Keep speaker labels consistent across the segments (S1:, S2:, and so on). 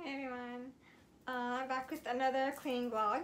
S1: Hey everyone, I'm back with another cleaning vlog.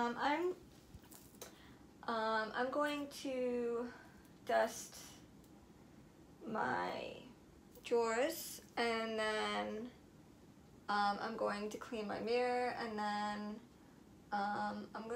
S1: I'm going to dust my drawers, and then I'm going to clean my mirror, and then I'm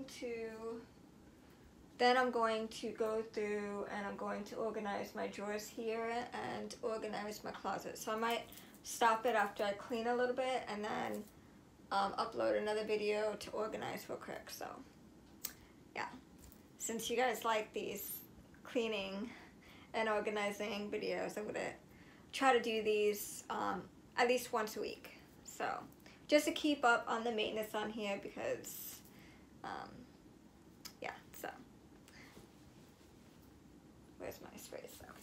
S1: going to go through and I'm going to organize my drawers here and organize my closet. So I might stop it after I clean a little bit and then upload another video to organize real quick. So yeah, since you guys like these cleaning and organizing videos, I'm gonna try to do these at least once a week. So just to keep up on the maintenance on here, because yeah, so where's my sprays though?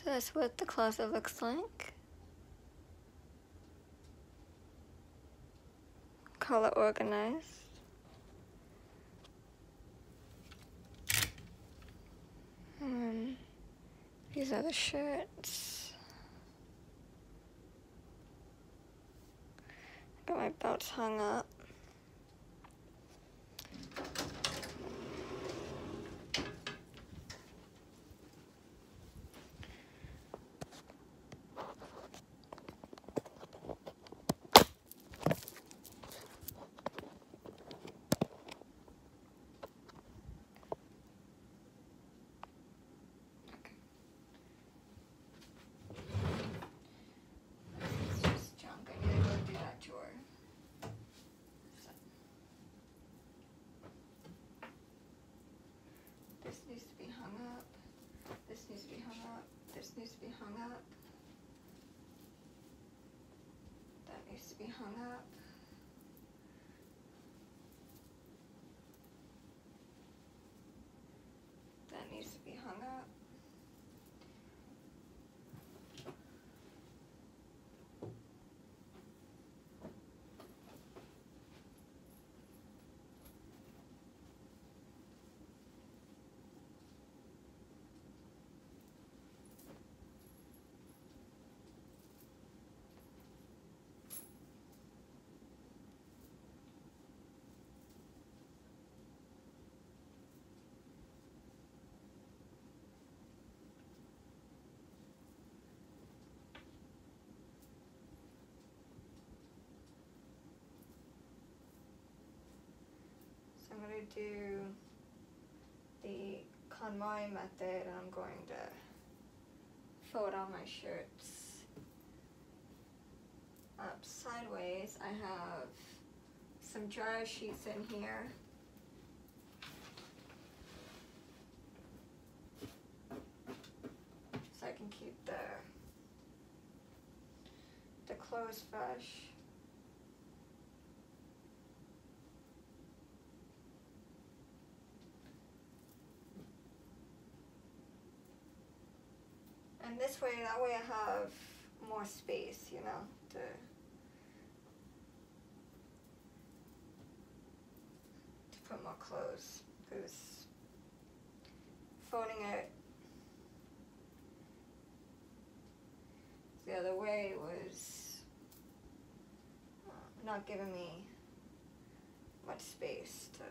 S1: So that's what the closet looks like. Color organized. These are the shirts. Got my belts hung up. This needs to be hung up. This needs to be hung up. This needs to be hung up. That needs to be hung up. That needs to be hung up. I'm going to do the KonMari method, and I'm going to fold all my shirts up sideways. I have some dryer sheets in here. So I can keep the clothes fresh. And this way, that way I have more space, you know, to put more clothes, because folding it the other way was not giving me much space to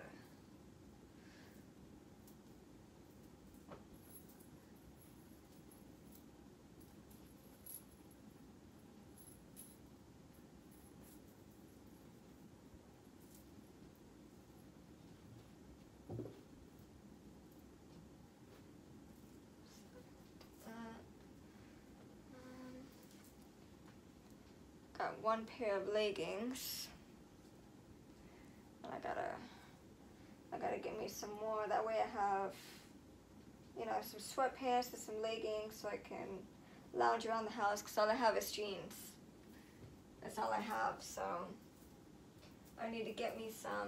S1: got one pair of leggings, and I gotta get me some more. That way I have, you know, some sweatpants and some leggings, so I can lounge around the house, because all I have is jeans. That's all I have, so I need to get me some.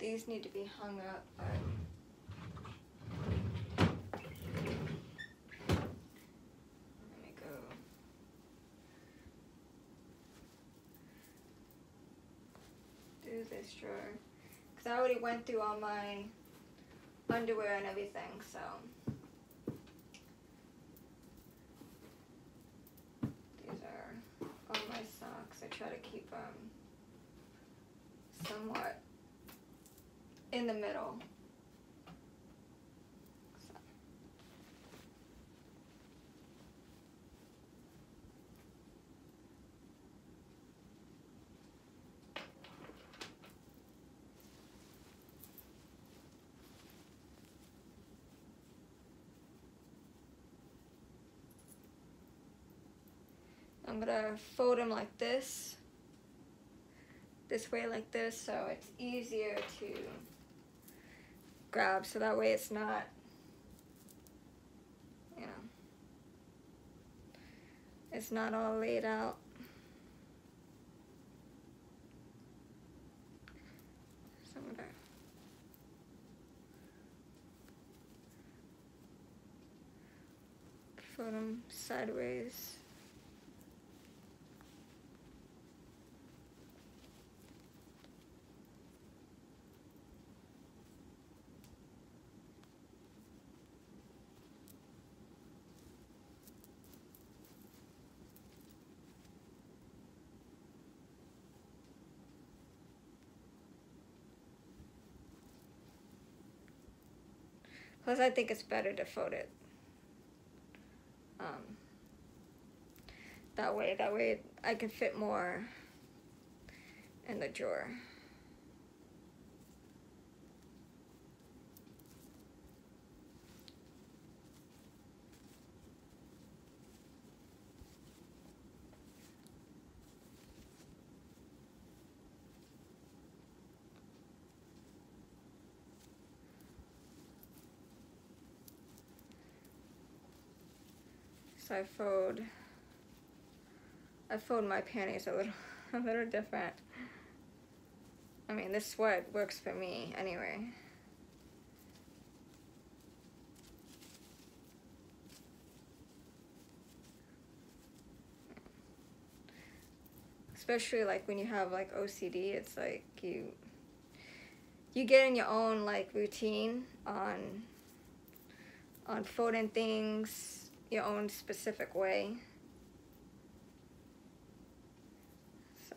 S1: these need to be hung up, but let me go. Do this drawer. Because I already went through all my underwear and everything, so. These are all my socks. I try to keep them somewhat in the middle. So. I'm gonna fold them like this way like this, so it's easier to grab, so that way it's not, you know, it's not all laid out. So I'm gonna fold them sideways. Plus, I think it's better to fold it that way I can fit more in the drawer. So I fold my panties a little different. I mean, this sweat works for me anyway. Especially like when you have like OCD, it's like you get in your own like routine on folding things your own specific way. So.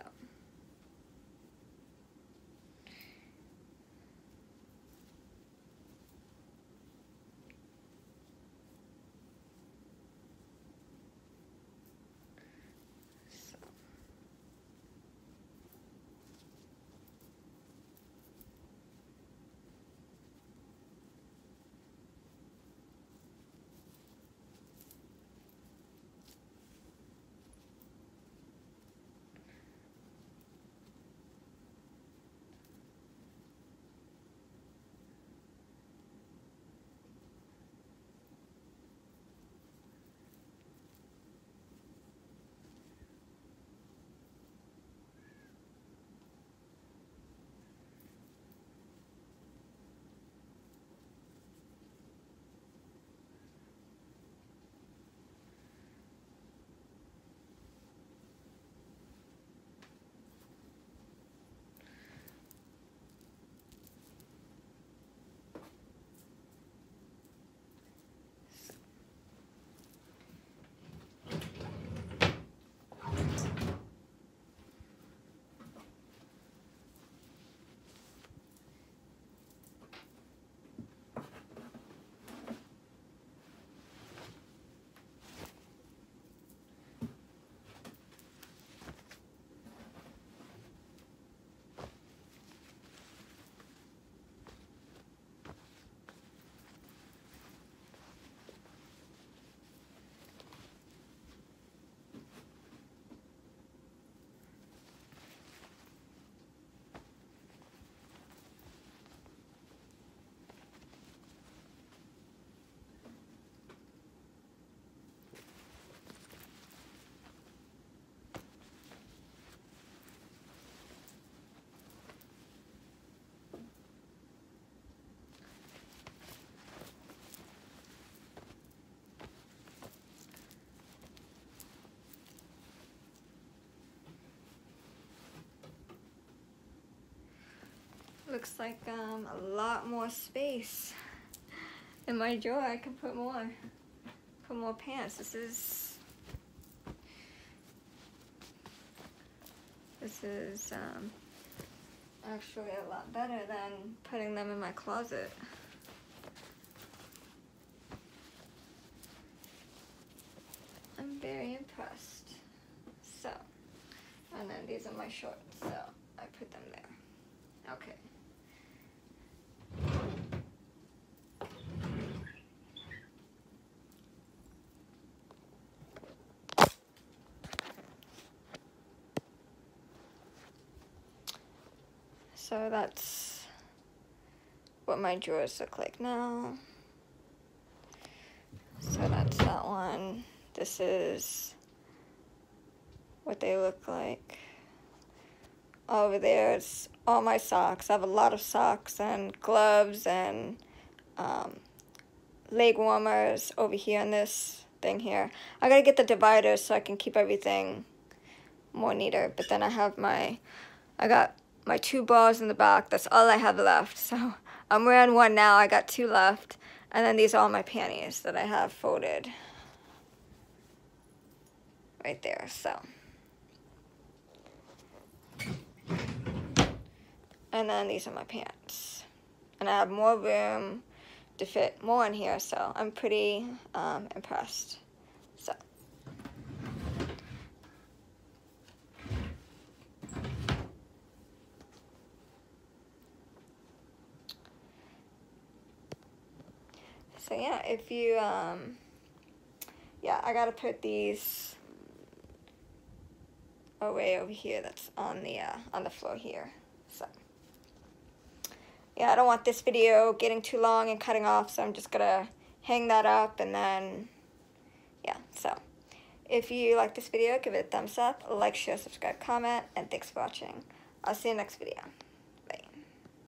S1: looks like a lot more space in my drawer. I can put more pants. This is actually a lot better than putting them in my closet. I'm very impressed. So, and then these are my shorts, so I put them there. Okay. So that's what my drawers look like now. So that's that one. This is what they look like. Over there is all my socks. I have a lot of socks and gloves and leg warmers over here in this thing here. I gotta get the dividers so I can keep everything more neater. But then I got my 2 bras in the back. That's all I have left. So I'm wearing one now. I got 2 left. And then these are all my panties that I have folded right there. So, and then these are my pants. And I have more room to fit more in here. So I'm pretty impressed. So yeah, if you, yeah, I gotta put these away over here. That's on the floor here. So yeah, I don't want this video getting too long and cutting off, so I'm just gonna hang that up and then, yeah. So if you like this video, give it a thumbs up, like, share, subscribe, comment, and thanks for watching. I'll see you next video.